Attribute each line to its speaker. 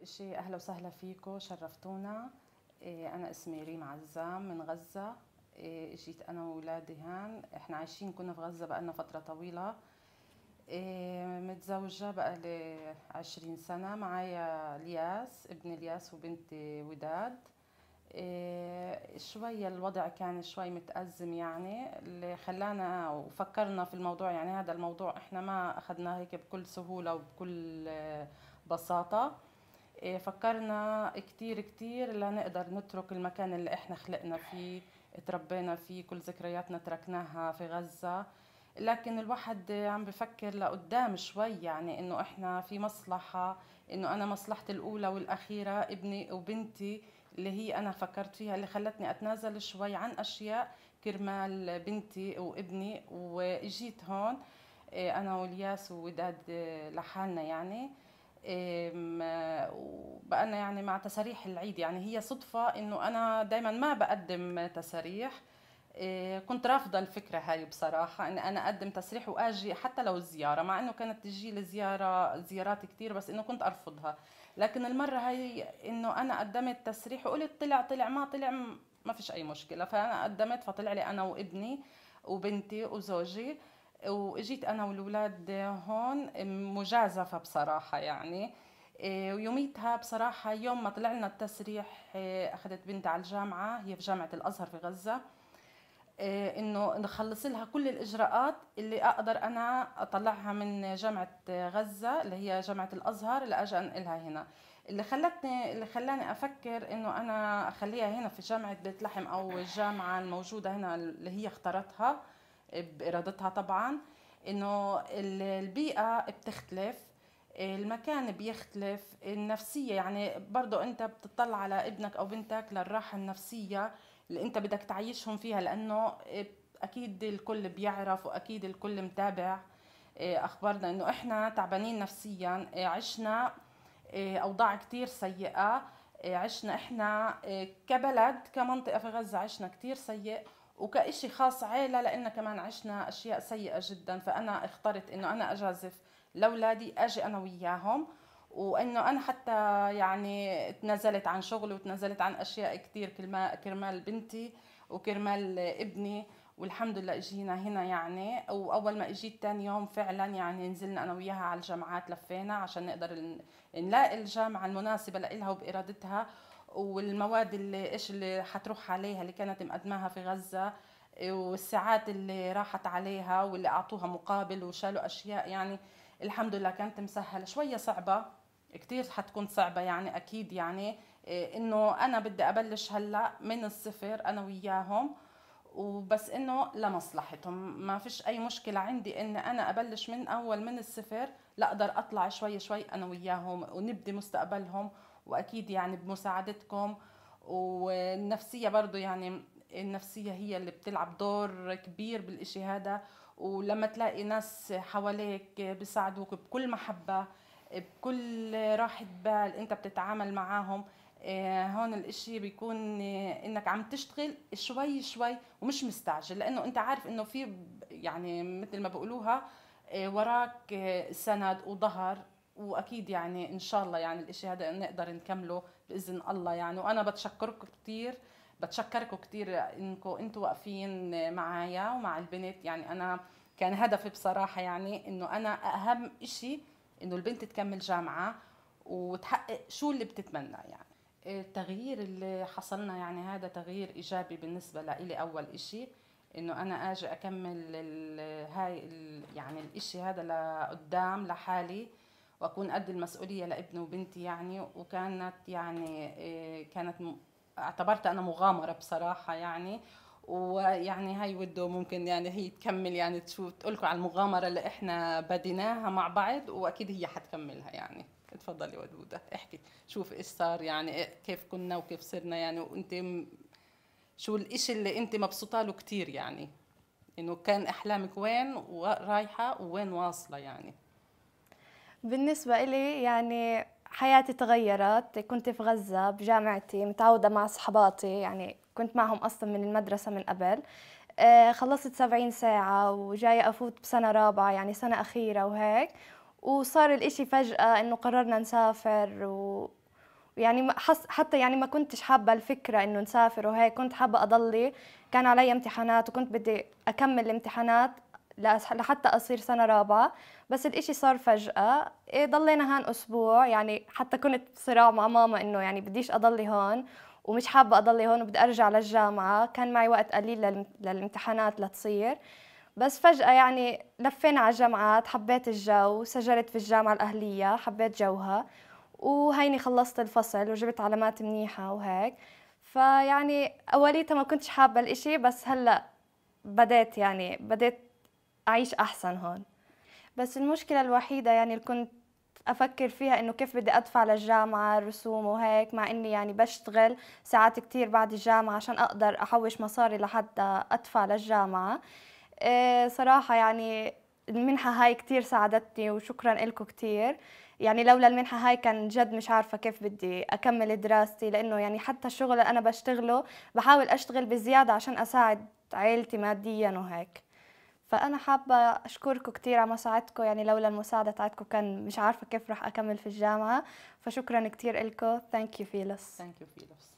Speaker 1: أول شيء أهلا وسهلا فيكم، شرفتونا. أنا اسمي ريم عزام من غزة. جيت أنا وولادي هان، إحنا عايشين كنا في غزة بقالنا فترة طويلة. متزوجة بقالي 20 سنة، معايا الياس، ابن الياس وبنتي وداد. شوية الوضع كان شوي متأزم، يعني اللي خلانا وفكرنا في الموضوع، يعني هذا الموضوع إحنا ما أخذناه هيك بكل سهولة وبكل بساطة. فكرنا كتير كتير لنقدر نترك المكان اللي احنا خلقنا فيه، تربينا فيه، كل ذكرياتنا تركناها في غزة. لكن الواحد عم بفكر لقدام شوي، يعني انه احنا في مصلحة، انه انا مصلحتي الاولى والاخيرة ابني وبنتي، اللي هي انا فكرت فيها، اللي خلتني اتنازل شوي عن اشياء كرمال بنتي وابني. واجيت هون انا والياس ووداد لحالنا يعني. وبقالنا يعني مع تساريح العيد، يعني هي صدفة انه انا دايما ما بقدم تساريح. كنت رافضة الفكرة هاي بصراحة، ان انا اقدم تسريح واجي حتى لو زيارة، مع انه كانت تجي لي زيارات كتير، بس انه كنت ارفضها. لكن المرة هاي انه انا قدمت تسريح وقلت طلع ما طلع ما فيش اي مشكلة، فانا قدمت فطلع لي انا وابني وبنتي وزوجي. واجيت انا والولاد هون مجازفة بصراحة يعني. ويوميتها بصراحة يوم ما طلع لنا التسريح، أخذت بنتي على الجامعة، هي في جامعة الأزهر في غزة. إنه نخلص لها كل الإجراءات اللي أقدر أنا أطلعها من جامعة غزة اللي هي جامعة الأزهر، اللي أجي أنقلها هنا. اللي خلاني أفكر إنه أنا أخليها هنا في جامعة بيت لحم، أو الجامعة الموجودة هنا اللي هي اختارتها بإرادتها طبعا. إنه البيئة بتختلف، المكان بيختلف، النفسية يعني برضو أنت بتطلع على ابنك أو بنتك للراحة النفسية اللي أنت بدك تعيشهم فيها، لأنه أكيد الكل بيعرف وأكيد الكل متابع أخبارنا إنه إحنا تعبانين نفسيا. عشنا أوضاع كتير سيئة. عشنا إحنا كبلد كمنطقة في غزة عشنا كتير سيء، وكإشي خاص عيلة لأن كمان عشنا أشياء سيئة جدا. فأنا اخترت إنه أنا أجازف لأولادي، أجي أنا وياهم. وإنه أنا حتى يعني تنازلت عن شغلي وتنازلت عن أشياء كتير كرمال بنتي وكرمال ابني. والحمد لله اجينا هنا يعني. واول ما اجيت تاني يوم فعلا يعني نزلنا انا وياها على الجامعات، لفينا عشان نقدر نلاقي الجامعة المناسبة لإلها وبإرادتها، والمواد اللي ايش اللي حتروح عليها اللي كانت مقدماها في غزة، والساعات اللي راحت عليها واللي اعطوها مقابل وشالوا اشياء يعني. الحمد لله كانت مسهلة، شوية صعبة كتير، حتكون صعبة يعني اكيد يعني. انه انا بدي ابلش هلا من الصفر انا وياهم، وبس انه لمصلحتهم ما فيش اي مشكلة عندي ان انا ابلش من اول من الصفر، لا اقدر اطلع شوي شوي انا وياهم ونبدي مستقبلهم. واكيد يعني بمساعدتكم. والنفسية برضو يعني، النفسية هي اللي بتلعب دور كبير بالاشي هذا. ولما تلاقي ناس حواليك بيساعدوك بكل محبة، بكل راحة بال انت بتتعامل معاهم، هون الاشي بيكون انك عم تشتغل شوي شوي ومش مستعجل، لانه انت عارف انه في يعني مثل ما بقولوها وراك سند وظهر. واكيد يعني ان شاء الله يعني الاشي هذا نقدر نكمله باذن الله يعني. وانا بتشكركم كثير انكم انتوا واقفين معايا ومع البنت. يعني انا كان هدفي بصراحة يعني انه انا اهم اشي انه البنت تكمل جامعة وتحقق شو اللي بتتمنى يعني. التغيير اللي حصلنا يعني هذا تغيير إيجابي بالنسبة لإلي. أول إشي إنه أنا أجي أكمل يعني الإشي هذا لقدام لحالي، وأكون قد المسؤولية لابني وبنتي يعني. وكانت يعني اعتبرتها أنا مغامرة بصراحة يعني. ويعني هاي وده ممكن يعني هي تكمل يعني تشوف تقولكم على المغامرة اللي احنا بديناها مع بعض، واكيد هي حتكملها يعني. اتفضلي ودودة احكي، شوف ايش صار يعني، كيف كنا وكيف صرنا يعني. وانت شو الاشي اللي انت مبسوطة له كتير يعني، انه كان احلامك وين رايحة وين واصلة يعني.
Speaker 2: بالنسبة إلي يعني حياتي تغيرت. كنت في غزة بجامعتي متعودة مع صحباتي، يعني كنت معهم أصلا من المدرسة من قبل. خلصت 70 ساعة وجاية أفوت بسنة رابعة، يعني سنة أخيرة وهيك. وصار الإشي فجأة إنه قررنا نسافر يعني حتى يعني ما كنتش حابة الفكرة إنه نسافر وهيك، كنت حابة أضلي. كان علي امتحانات وكنت بدي أكمل الامتحانات لحتى أصير سنة رابعة. بس الإشي صار فجأة. إيه، ضلينا هان أسبوع، يعني حتى كنت بصراع مع ماما إنه يعني بديش أضلي هون ومش حابة أضلي هون وبدي أرجع للجامعة. كان معي وقت قليل للامتحانات لتصير. بس فجأة يعني لفينا على الجامعات، حبيت الجو، سجلت في الجامعة الأهلية، حبيت جوها، وهيني خلصت الفصل وجبت علامات منيحة وهيك. فيعني أوليتها ما كنتش حابة الإشي، بس هلأ بديت أعيش أحسن هون. بس المشكلة الوحيدة يعني اللي كنت أفكر فيها إنه كيف بدي أدفع للجامعة الرسوم وهيك، مع إني يعني بشتغل ساعات كتير بعد الجامعة عشان أقدر أحوش مصاري لحتى أدفع للجامعة. صراحة يعني المنحة هاي كتير ساعدتني وشكرا لكم كتير. يعني لولا المنحة هاي كان جد مش عارفة كيف بدي أكمل دراستي، لأنه يعني حتى الشغل اللي أنا بشتغله بحاول أشتغل بزيادة عشان أساعد عائلتي ماديا وهيك. فأنا حابة أشكركم كتير على مساعدتكم، يعني لولا المساعدة تاعتكم كان مش عارفة كيف رح أكمل في الجامعة. فشكرا كتير لكم. ثانك يو فيلس.
Speaker 1: ثانك يو فيلوس.